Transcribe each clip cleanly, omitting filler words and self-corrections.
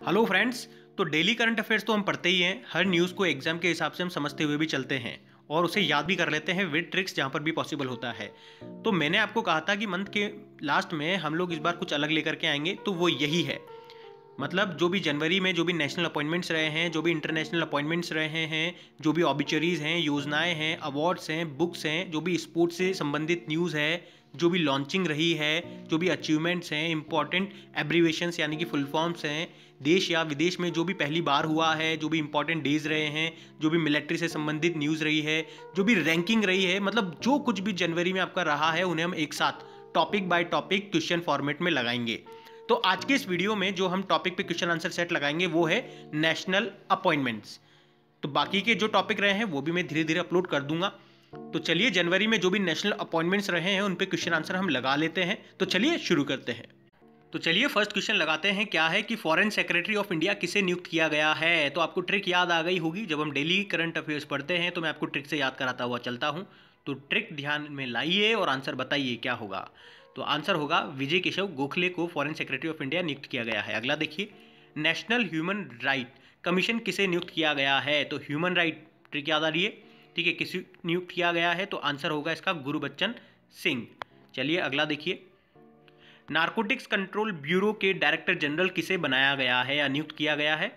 Hello friends. तो daily current affairs तो हम पढ़ते ही हैं, हर न्यूज़ को एग्जाम के हिसाब से हम समझते हुए भी चलते हैं और उसे याद भी कर लेते हैं विद ट्रिक्स जहाँ पर भी पॉसिबल होता है। तो मैंने आपको कहा था कि मंथ के लास्ट में हम लोग इस बार कुछ अलग लेकर के आएंगे, तो वो यही है। मतलब जो भी जनवरी में जो भी नेशनल अपॉइंटमेंट्स रहे हैं, जो भी इंटरनेशनल अपॉइंटमेंट्स रहे हैं, जो भी ऑबिचरीज हैं, योजनाएं हैं, अवार्ड्स हैं, बुक्स हैं, जो भी स्पोर्ट्स से संबंधित न्यूज़ है, जो भी लॉन्चिंग रही है, जो भी अचीवमेंट्स हैं, इंपॉर्टेंट एब्रीवेशंस यानी कि फुल फॉर्म्स हैं, देश या विदेश में जो भी पहली बार हुआ है, जो भी इंपॉर्टेंट डेज रहे हैं, जो भी मिलिट्री से संबंधित न्यूज़ रही है, जो भी रैंकिंग रही है, मतलब जो कुछ भी जनवरी में आपका रहा है उन्हें हम एक साथ topic by topic question format में लगाएंगे। तो आज के इस वीडियो में जो हम टॉपिक पे क्वेश्चन आंसर सेट लगाएंगे वो है नेशनल अपॉइंटमेंट्स। तो बाकी के जो टॉपिक रहे हैं वो भी मैं धीरे धीरे अपलोड कर दूंगा। तो चलिए जनवरी में जो भी नेशनल अपॉइंटमेंट्स रहे हैं उन पे क्वेश्चन आंसर हम लगा लेते हैं। तो चलिए शुरू करते हैं। तो चलिए फर्स्ट क्वेश्चन लगाते हैं। क्या है कि फॉरेन सेक्रेटरी ऑफ इंडिया किसे नियुक्त किया गया है। तो आपको ट्रिक याद आ गई होगी, जब हम डेली करंट अफेयर्स पढ़ते हैं तो मैं आपको ट्रिक से याद कराता हुआ चलता हूं। तो ट्रिक ध्यान में लाइए और आंसर बताइए क्या होगा। तो आंसर होगा विजय केशव गोखले को फॉरेन सेक्रेटरी ऑफ इंडिया नियुक्त किया गया है। अगला देखिए, नेशनल ह्यूमन राइट कमीशन किसे नियुक्त किया गया है। तो ह्यूमन राइट ट्रिक याद आ रही है, ठीक है, किसी नियुक्त किया गया है तो आंसर होगा इसका गुरबच्चन सिंह। चलिए अगला देखिए, नारकोटिक्स कंट्रोल ब्यूरो के डायरेक्टर जनरल किसे बनाया गया है या नियुक्त किया गया है।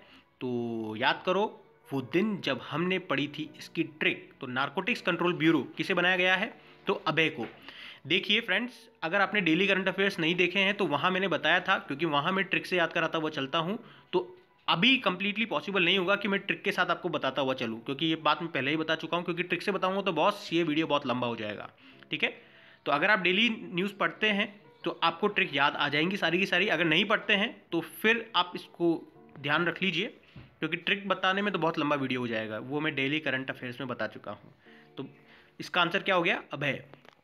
तो याद करो वो दिन जब हमने पढ़ी थी इसकी ट्रिक। तो नारकोटिक्स कंट्रोल ब्यूरो किसे बनाया गया है, तो अभय को। देखिए फ्रेंड्स, अगर आपने डेली करंट अफेयर्स नहीं देखे हैं तो वहाँ मैंने बताया था, क्योंकि वहाँ मैं ट्रिक से याद कराता हुआ चलता हूँ। तो अभी कंप्लीटली पॉसिबल नहीं होगा कि मैं ट्रिक के साथ आपको बताता हुआ चलूँ, क्योंकि ये बात मैं पहले ही बता चुका हूँ। क्योंकि ट्रिक से बताऊँगा तो बॉस ये वीडियो बहुत लंबा हो जाएगा, ठीक है। तो अगर आप डेली न्यूज़ पढ़ते हैं तो आपको ट्रिक याद आ जाएंगी सारी की सारी। अगर नहीं पढ़ते हैं तो फिर आप इसको ध्यान रख लीजिए, क्योंकि ट्रिक बताने में तो बहुत लंबा वीडियो हो जाएगा, वो मैं डेली करंट अफेयर्स में बता चुका हूँ। तो इसका आंसर क्या हो गया, अभय।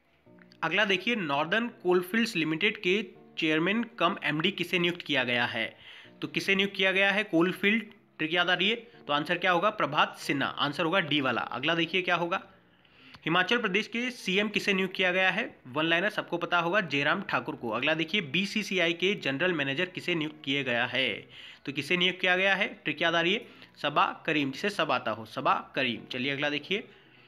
अगला देखिए, नॉर्दर्न कोलफील्ड्स लिमिटेड के चेयरमैन कम एमडी किसे नियुक्त किया गया है। तो किसे नियुक्त किया गया है, कोलफील्ड, ट्रिक याद आ रही है। तो आंसर क्या होगा, प्रभात सिन्हा, आंसर होगा डी वाला। अगला देखिए क्या होगा, हिमाचल प्रदेश के सीएम किसे नियुक्त किया गया है। वन लाइनर सबको पता होगा, जयराम ठाकुर को। अगला देखिए, बीसीसीआई के जनरल मैनेजर किसे नियुक्त किए गया है। तो किसे नियुक्त किया गया है, ट्रिक याद आ रही है, सबा करीम, जिसे सब आता हो, सबा करीम। चलिए अगला देखिए,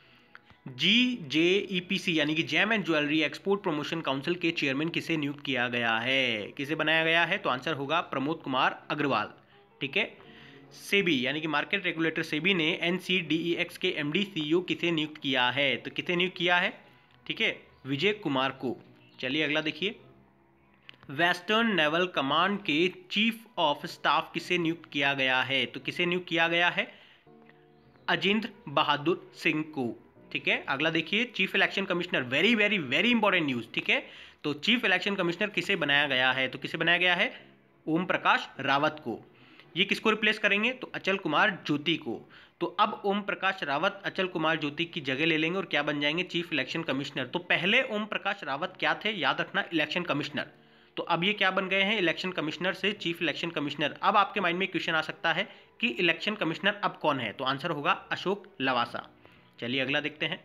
GJEPC यानी कि gem and jewellery export promotion council के चेयरमैन किसे नियुक्त किया गया है। किसे बनाया गया है, तो आंसर होगा प्रमोद कुमार अग्रवाल, ठीक है। सेबी यानी कि मार्केट रेगुलेटर सेबी ने NCDEX के MD CEO किसे नियुक्त किया है। तो किसे नियुक्त किया है, ठीक है, विजय कुमार को। चलिए अगला देखिए, वेस्टर्न नेवल कमांड के चीफ ऑफ स्टाफ किसे नियुक्त किया गया है। तो किसे नियुक्त किया गया है, अजिंद बहादुर सिंह को, ठीक है। अगला देखिए, chief election commissioner, very very very important news, ठीक है। तो चीफ इलेक्शन कमिश्नर किसे बनाया गया है। तो किसे बनाया गया है, ओम प्रकाश रावत को। ये किसको रिप्लेस करेंगे, तो अचल कुमार ज्योति को। तो अब ओम प्रकाश रावत अचल कुमार ज्योति की जगह ले लेंगे और क्या बन जाएंगे, चीफ इलेक्शन कमिश्नर। तो पहले ओम प्रकाश रावत क्या थे, याद रखना, इलेक्शन कमिश्नर। तो अब ये क्या बन गए हैं, इलेक्शन कमिश्नर से चीफ इलेक्शन कमिश्नर। अब आपके माइंड में क्वेश्चन आ सकता है कि इलेक्शन कमिश्नर अब कौन है। तो आंसर होगा अशोक लवासा। चलिए अगला देखते हैं।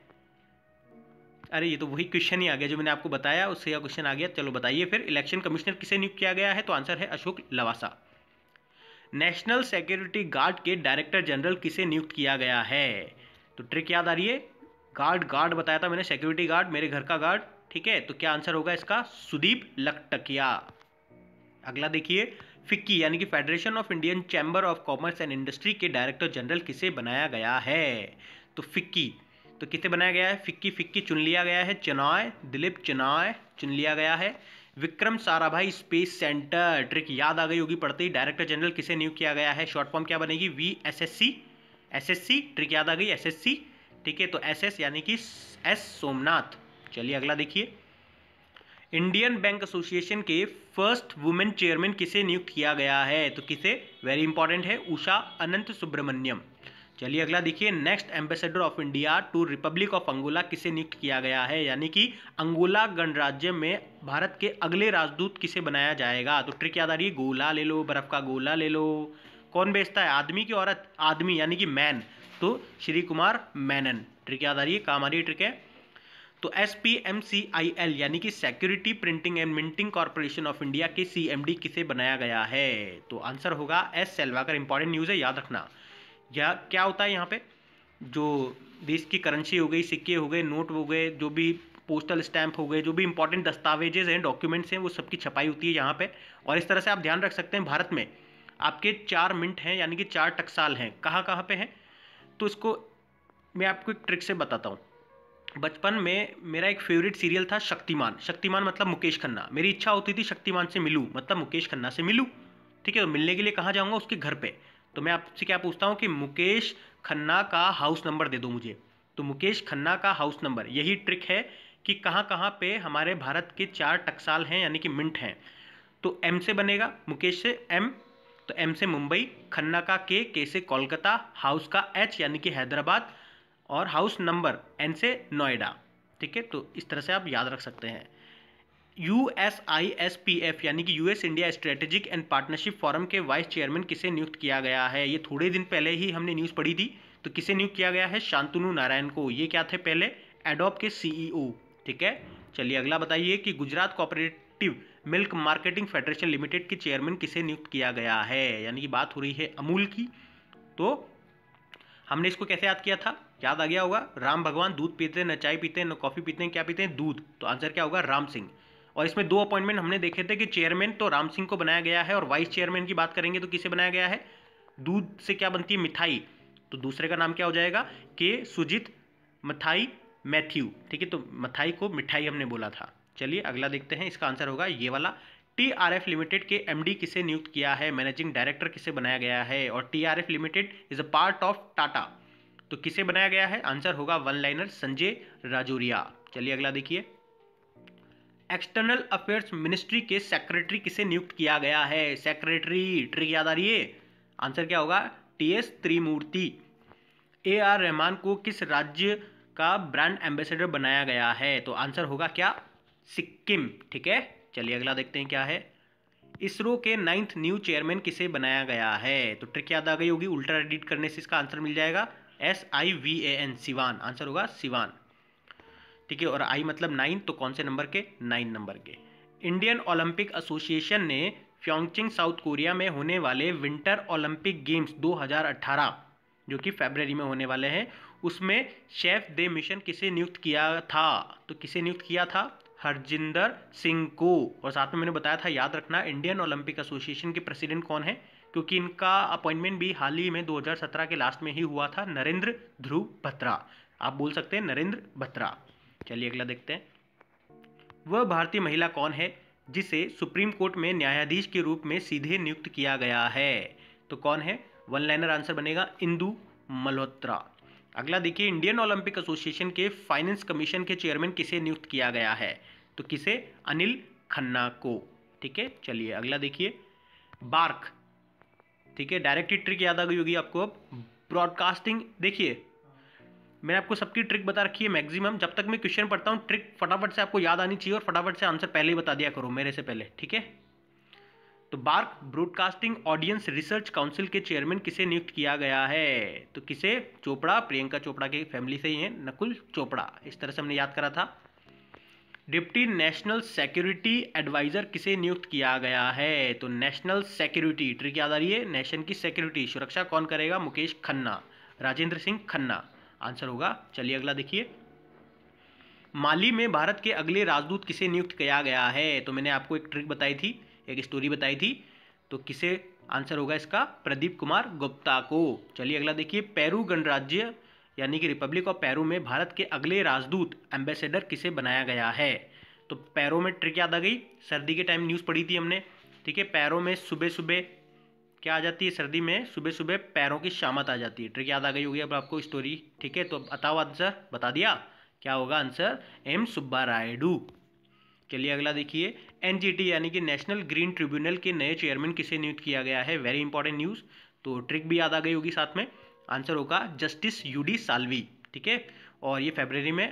अरे ये तो वही क्वेश्चन ही आ गया जो मैंने आपको बताया, उससे यह क्वेश्चन आ गया। चलो बताइए फिर, इलेक्शन कमिश्नर किसे नियुक्त किया गया है। तो आंसर है Ashok Lavasa. National security guard के डायरेक्टर जनरल किसे नियुक्त किया गया है। तो ट्रिक याद आ रही है, गार्ड गार्ड बताया था मैंने, सिक्योरिटी गार्ड, मेरे घर का गार्ड, ठीक है। तो क्या आंसर होगा इसका, सुदीप लखटकिया। अगला देखिए, फिक्की यानी कि federation of Indian chamber of commerce and industry के डायरेक्टर जनरल किसे बनाया गया है। तो फिक्की, तो किसे बनाया गया है, फिक्की फिक्की चुन लिया गया है, चेनाय, दिलीप चेनाय चुन लिया गया है। Vikram Sarabhai space centre, trick याद आ गई होगी पढ़ते ही। डायरेक्टर जनरल किसे नियुक्त किया गया है, शॉर्ट फॉर्म क्या बनेगी, VSSC, SSC, ट्रिक याद आ गई, SSC, ठीक है। तो SS यानी कि S सोमनाथ। चलिए अगला देखिए, इंडियन बैंक एसोसिएशन के फर्स्ट वुमेन चेयरमैन किसे नियुक्त किया गया है। तो किसे, वेरी इंपॉर्टेंट है, उषा अनंत सुब्रमण्यम। चलिए अगला देखिए, next ambassador of India to republic of Angola किसे नियुक्त किया गया है, यानी कि अंगोला गणराज्य में भारत के अगले राजदूत किसे बनाया जाएगा। तो ट्रिक याद आ रही है, गोला ले लो, बर्फ का गोला ले लो। कौन बेचता है, आदमी की औरत, आदमी यानी कि मैन, तो श्री कुमार मैनन, ट्रिक याद आ रही है, काम आ रही है ट्रिक है। तो SPMCIL यानी कि security printing and minting corporation of India के CMD किसे बनाया गया है? तो आंसर होगा एस सेल्वाकर। इंपॉर्टेंट न्यूज़ है, याद रखना। या क्या होता है यहाँ पे, जो देश की करेंसी हो गई, सिक्के हो गए, नोट हो गए, जो भी पोस्टल स्टैंप हो गए, जो भी इंपॉर्टेंट दस्तावेजेज हैं, डॉक्यूमेंट्स हैं, वो सबकी छपाई होती है यहाँ पे। और इस तरह से आप ध्यान रख सकते हैं, भारत में आपके 4 मिंट हैं यानी कि 4 टकसाल हैं। कहाँ कहाँ पे हैं? तो इसको मैं आपको एक ट्रिक से बताता हूँ। बचपन में मेरा एक फेवरेट सीरियल था शक्तिमान। शक्तिमान मतलब मुकेश खन्ना। मेरी इच्छा होती थी शक्तिमान से मिलूँ, मतलब मुकेश खन्ना से मिलूँ। ठीक है, तो मिलने के लिए कहाँ जाऊँगा? उसके घर पे। तो मैं आपसे क्या पूछता हूँ कि मुकेश खन्ना का हाउस नंबर दे दो मुझे। तो मुकेश खन्ना का हाउस नंबर, यही ट्रिक है कि कहाँ कहाँ पे हमारे भारत के 4 टकसाल हैं यानी कि मिंट हैं। तो एम से बनेगा, मुकेश से एम, तो एम से मुंबई, खन्ना का के से कोलकाता, हाउस का एच यानी कि हैदराबाद, और हाउस नंबर एन से नोएडा। ठीक है, तो इस तरह से आप याद रख सकते हैं। USISPF यानी कि US India strategic and partnership forum के वाइस चेयरमैन किसे नियुक्त किया गया है? ये थोड़े दिन पहले ही हमने न्यूज़ पढ़ी थी। तो किसे नियुक्त किया गया है? शांतनु नारायण को। ये क्या थे पहले? एडोब के CEO। ठीक है, चलिए अगला बताइए कि Gujarat cooperative milk marketing federation limited के चेयरमैन किसे नियुक्त किया गया है? यानी कि बात हो रही है अमूल की। तो हमने इसको कैसे याद किया था? याद आ गया होगा, राम भगवान दूध पीते हैं, न चाय पीते हैं, न कॉफ़ी पीते हैं, क्या पीते हैं? दूध। तो आंसर क्या होगा? राम सिंह। और इसमें 2 अपॉइंटमेंट हमने देखे थे कि चेयरमैन तो राम सिंह को बनाया गया है, और वाइस चेयरमैन की बात करेंगे तो किसे बनाया गया है? दूध से क्या बनती है? मिठाई। तो दूसरे का नाम क्या हो जाएगा? के सुजीत मथाई मैथ्यू। ठीक है, तो मथाई को मिठाई हमने बोला था। चलिए अगला देखते हैं, इसका आंसर होगा ये वाला। TRF लिमिटेड के MD किसे नियुक्त किया है? मैनेजिंग डायरेक्टर किसे बनाया गया है? और TRF limited is a part of Tata, तो किसे बनाया गया है? आंसर होगा वन लाइनर, संजय राजौरिया। चलिए अगला देखिए, एक्सटर्नल अफेयर्स मिनिस्ट्री के सेक्रेटरी किसे नियुक्त किया गया है? सेक्रेटरी, ट्रिक याद आ रही है? आंसर क्या होगा? TS त्रिमूर्ति। AR रहमान को किस राज्य का ब्रांड एम्बेसडर बनाया गया है? तो आंसर होगा क्या? सिक्किम। ठीक है, चलिए अगला देखते हैं क्या है। इसरो के 9th न्यू चेयरमैन किसे बनाया गया है? तो ट्रिक याद आ गई होगी, उल्टा एडिट करने से इसका आंसर मिल जाएगा SIVAN, सिवान। आंसर होगा सिवान। ठीक है, और आई मतलब 9, तो कौन से नंबर के? 9 नंबर के। इंडियन ओलंपिक एसोसिएशन ने प्योंगचैंग साउथ कोरिया में होने वाले विंटर ओलंपिक गेम्स 2018 जो कि फरवरी में होने वाले हैं, उसमें शेफ दे मिशन किसे नियुक्त किया था? तो किसे नियुक्त किया था? हरजिंदर सिंह को। और साथ में मैंने बताया था, याद रखना, इंडियन ओलंपिक एसोसिएशन के प्रेसिडेंट कौन है, क्योंकि इनका अपॉइंटमेंट भी हाल ही में 2017 के लास्ट में ही हुआ था। नरेंद्र ध्रुव बत्रा। आप बोल सकते हैं नरेंद्र बत्रा। चलिए अगला देखते हैं, वह भारतीय महिला कौन है जिसे सुप्रीम कोर्ट में न्यायाधीश के रूप में सीधे नियुक्त किया गया है? तो कौन है? वन लाइनर आंसर बनेगा इंदु मल्होत्रा। अगला देखिए, इंडियन ओलंपिक एसोसिएशन के फाइनेंस कमीशन के चेयरमैन किसे नियुक्त किया गया है? तो किसे? अनिल खन्ना को। ठीक है, चलिए अगला देखिए, बार्क। ठीक है, डायरेक्ट ट्रिक याद आ गई होगी आपको। अब ब्रॉडकास्टिंग, देखिए मैंने आपको सबकी ट्रिक बता रखी है मैक्सिमम। जब तक मैं क्वेश्चन पढ़ता हूँ, ट्रिक फटाफट से आपको याद आनी चाहिए और फटाफट से आंसर पहले ही बता दिया करो मेरे से पहले। ठीक है, तो BARC broadcasting audience research council के चेयरमैन किसे नियुक्त किया गया है? तो किसे? चोपड़ा, प्रियंका चोपड़ा की फैमिली से ही है, नकुल चोपड़ा। इस तरह से हमने याद करा था। डिप्टी नेशनल सिक्योरिटी एडवाइजर किसे नियुक्त किया गया है? तो नेशनल सिक्योरिटी, ट्रिक याद आ रही है, नेशन की सिक्योरिटी, सुरक्षा कौन करेगा? मुकेश खन्ना, राजेंद्र सिंह खन्ना। आंसर होगा, चलिए अगला देखिए, माली में भारत के अगले राजदूत किसे नियुक्त किया गया है? तो मैंने आपको एक ट्रिक बताई थी, एक स्टोरी बताई थी, तो किसे? आंसर होगा इसका प्रदीप कुमार गुप्ता को। चलिए अगला देखिए, पेरू गणराज्य यानी कि रिपब्लिक ऑफ पेरू में भारत के अगले राजदूत एम्बेसडर किसे बनाया गया है? तो पैरों में ट्रिक याद आ गई, सर्दी के टाइम न्यूज़ पढ़ी थी हमने। ठीक है, पैरों में सुबह सुबह क्या आ जाती है? सर्दी में सुबह सुबह पैरों की शामत आ जाती है। ट्रिक याद आ गई होगी अब आपको स्टोरी। ठीक है, तो बताओ आंसर, बता दिया क्या होगा आंसर? एम सुब्बा रायडू। चलिए अगला देखिए, NGT यानी कि नेशनल ग्रीन ट्रिब्यूनल के नए चेयरमैन किसे नियुक्त किया गया है? Very important news. तो ट्रिक भी याद आ गई होगी साथ में। आंसर होगा जस्टिस UD साल्वी। ठीक है, और ये फरवरी में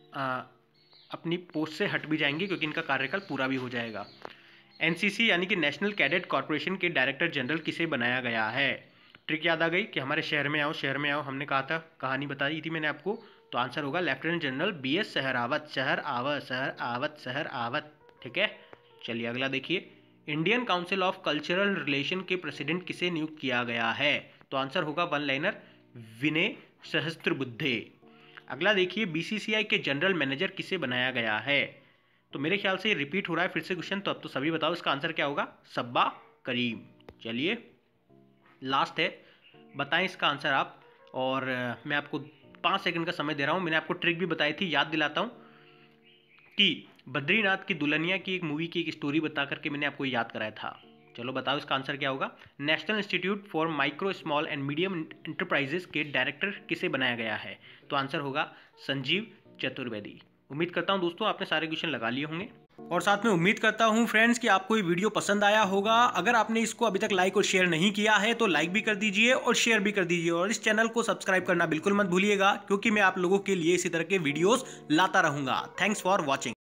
अपनी पोस्ट से हट भी जाएंगे क्योंकि इनका कार्यकाल पूरा भी हो जाएगा। NCC यानी कि नेशनल कैडेट कॉर्पोरेशन के डायरेक्टर जनरल किसे बनाया गया है? ट्रिक याद आ गई कि हमारे शहर में आओ, शहर में आओ, हमने कहा था, कहानी बताई थी मैंने आपको। तो आंसर होगा lieutenant general BS Sehrawat. Sehrawat. ठीक है, चलिए अगला देखिए। Indian council of cultural relation के प्रेसिडेंट किसे नियुक्त किया गया है? तो आंसर होगा वन लाइनर विनय सहस्त्रबुद्धे। अगला देखिए, BCCI के जनरल मैनेजर किसे बनाया गया है? तो मेरे ख्याल से ये रिपीट हो रहा है फिर से क्वेश्चन, तो अब तो सभी बताओ इसका आंसर क्या होगा? सब्बा करीम। चलिए लास्ट है, बताएं इसका आंसर आप। और मैं आपको 5 सेकंड का समय दे रहा हूं। मैंने आपको ट्रिक भी बताई थी, याद दिलाता हूं कि बद्रीनाथ की दुल्हनिया की एक मूवी की एक स्टोरी बता करके मैंने आपको याद कराया था। चलो बताओ इसका आंसर क्या होगा? National institute for micro small and medium enterprises के डायरेक्टर किसे बनाया गया है? तो आंसर होगा संजीव चतुर्वेदी। उम्मीद करता हूं दोस्तों आपने सारे क्वेश्चन लगा लिए होंगे, और साथ में उम्मीद करता हूं फ्रेंड्स कि आपको ये वीडियो पसंद आया होगा। अगर आपने इसको अभी तक लाइक और शेयर नहीं किया है तो लाइक भी कर दीजिए और शेयर भी कर दीजिए, और इस चैनल को सब्सक्राइब करना बिल्कुल मत भूलिएगा, क्योंकि मैं आप लोगों के लिए इसी तरह के वीडियोस लाता रहूंगा। Thanks for watching.